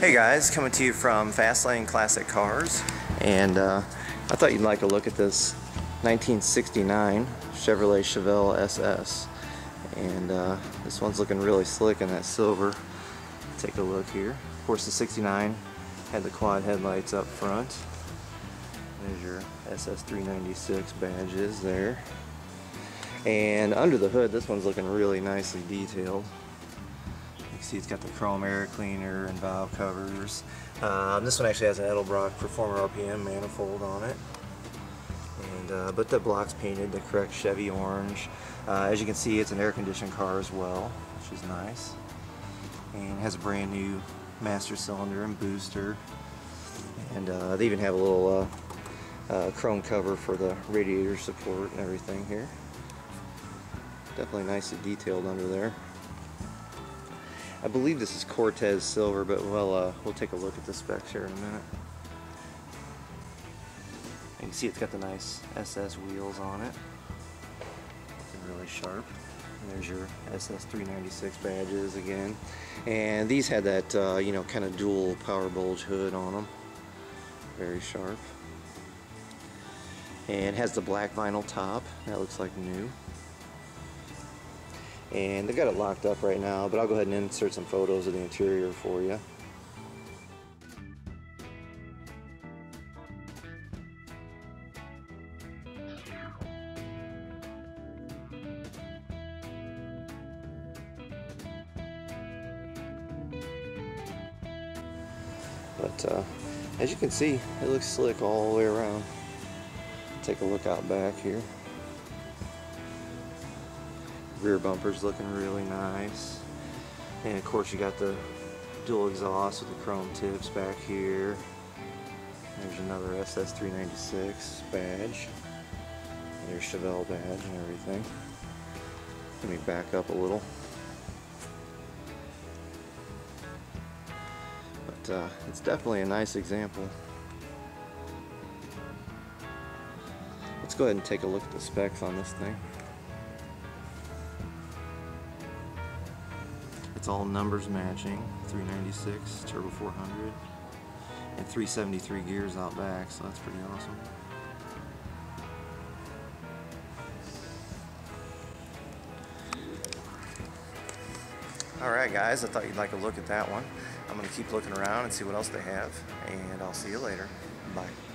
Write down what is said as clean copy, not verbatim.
Hey guys, coming to you from Fastlane Classic Cars, and I thought you'd like a look at this 1969 Chevrolet Chevelle SS, and this one's looking really slick in that silver. Take a look here. Of course, the 69 had the quad headlights up front. There's your SS 396 badges there, and under the hood, this one's looking really nicely detailed. You can see it's got the chrome air cleaner and valve covers. This one actually has an Edelbrock Performer RPM manifold on it, and but the block's painted the correct Chevy orange. As you can see, it's an air-conditioned car as well, which is nice, and has a brand new master cylinder and booster, and they even have a little chrome cover for the radiator support and everything here. Definitely nicely detailed under there. I believe this is Cortez silver, but we'll take a look at the specs here in a minute. You can see it's got the nice SS wheels on it. They're really sharp. And there's your SS 396 badges again. And these had that you know, kind of dual power bulge hood on them. Very sharp. And it has the black vinyl top. That looks like new. And they've got it locked up right now, but I'll go ahead and insert some photos of the interior for you. But as you can see, it looks slick all the way around. Take a look out back here. Rear bumper's looking really nice, and of course you got the dual exhaust with the chrome tips back here. There's another SS 396 badge. There's Chevelle badge and everything. Let me back up a little. But it's definitely a nice example. Let's go ahead and take a look at the specs on this thing. It's all numbers matching, 396 turbo 400 and 373 gears out back, so that's pretty awesome. Alright guys, I thought you'd like a look at that one. I'm going to keep looking around and see what else they have, and I'll see you later. Bye.